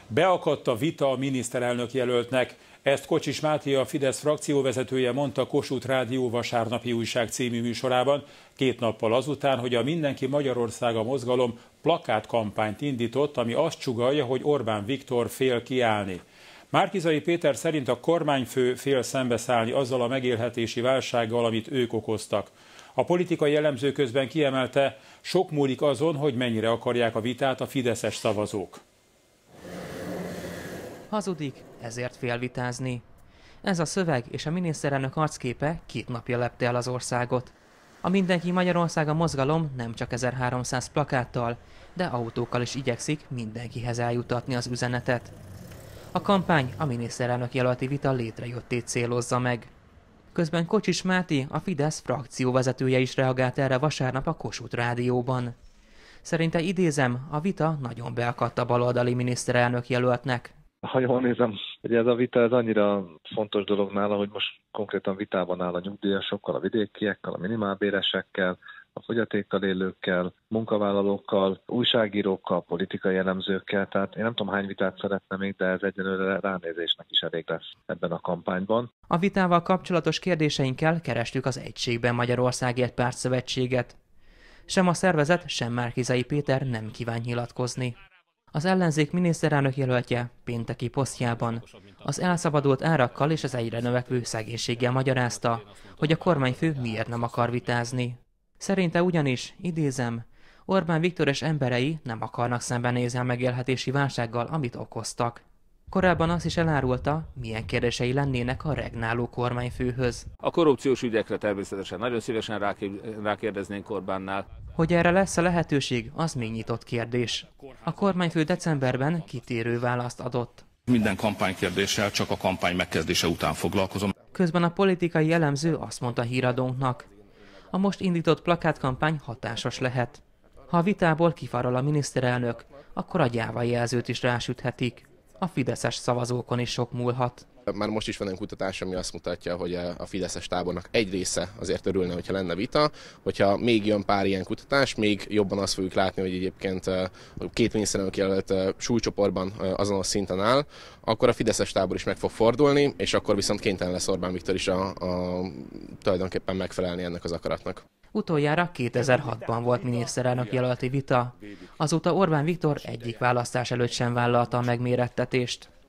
Beakadt a vita a miniszterelnök jelöltnek. Ezt Kocsis Máté, a Fidesz frakcióvezetője mondta Kossuth Rádió vasárnapi újság című műsorában, 2 nappal azután, hogy a Mindenki Magyarországa mozgalom plakátkampányt indított, ami azt sugallja, hogy Orbán Viktor fél kiállni. Márki-Zay Péter szerint a kormányfő fél szembeszállni azzal a megélhetési válsággal, amit ők okoztak. A politikai elemző közben kiemelte, sok múlik azon, hogy mennyire akarják a vitát a fideszes szavazók. Hazudik, ezért fél vitázni. Ez a szöveg és a miniszterelnök arcképe 2 napja lepte el az országot. A Mindenki Magyarországa mozgalom nem csak 1300 plakáttal, de autókkal is igyekszik mindenkihez eljutatni az üzenetet. A kampány a miniszterelnök jelölti vita létrejöttét célozza meg. Közben Kocsis Máté, a Fidesz frakcióvezetője is reagált erre vasárnap a Kossuth Rádióban. Szerinte, idézem, a vita nagyon beakadt a baloldali miniszterelnök jelöltnek. Ha jól nézem, hogy ez a vita ez annyira fontos dolog nála, hogy most konkrétan vitában áll a nyugdíjasokkal, a vidékiekkel, a minimálbéresekkel, a fogyatékkal élőkkel, munkavállalókkal, újságírókkal, politikai elemzőkkel. Tehát én nem tudom, hány vitát szeretne még, de ez egyenlőre ránézésnek is elég lesz ebben a kampányban. A vitával kapcsolatos kérdéseinkkel kerestük az Egységben Magyarországért Pártszövetséget. Sem a szervezet, sem Márki-Zay Péter nem kíván nyilatkozni. Az ellenzék miniszterelnök jelöltje pénteki posztjában az elszabadult árakkal és az egyre növekvő szegénységgel magyarázta, hogy a kormányfő miért nem akar vitázni. Szerinte ugyanis, idézem, Orbán Viktor és emberei nem akarnak szembenézni a megélhetési válsággal, amit okoztak. Korábban azt is elárulta, milyen kérdései lennének a regnáló kormányfőhöz. A korrupciós ügyekre természetesen nagyon szívesen rákérdeznénk Orbánnál. Hogy erre lesz a lehetőség, az még nyitott kérdés. A kormányfő decemberben kitérő választ adott. Minden kampánykérdéssel csak a kampány megkezdése után foglalkozom. Közben a politikai elemző azt mondta híradónknak, a most indított plakátkampány hatásos lehet. Ha a vitából kifarol a miniszterelnök, akkor a gyáva jelzőt is rásüthetik. A fideszes szavazókon is sok múlhat. Már most is van egy kutatás, ami azt mutatja, hogy a fideszes tábornak egy része azért örülne, hogyha lenne vita. Hogyha még jön pár ilyen kutatás, még jobban azt fogjuk látni, hogy egyébként a 2 miniszterelnök jelölt súlycsoportban azonos szinten áll, akkor a fideszes tábor is meg fog fordulni, és akkor viszont kénytelen lesz Orbán Viktor is tulajdonképpen megfelelni ennek az akaratnak. Utoljára 2006-ban volt miniszterelnök jelölti vita. Azóta Orbán Viktor egyik választás előtt sem vállalta a megmérettetést.